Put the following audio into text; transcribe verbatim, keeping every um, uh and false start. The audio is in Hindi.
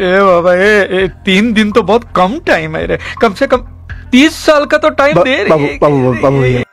ए बाबा ए, ए तीन दिन तो बहुत कम टाइम है रे, कम से कम तीस साल का तो टाइम दे रही है। बाबू बाबू बाबू